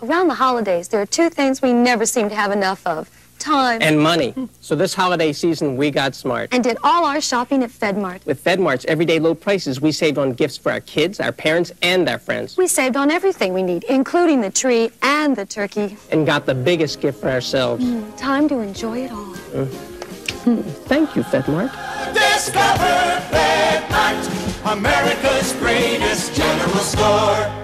Around the holidays, there are two things we never seem to have enough of. Time. And money. So this holiday season, we got smart. And did all our shopping at FedMart. With FedMart's everyday low prices, we saved on gifts for our kids, our parents, and our friends. We saved on everything we need, including the tree and the turkey. And got the biggest gift for ourselves. Time to enjoy it all. Thank you, FedMart. Discover FedMart, America's greatest general store.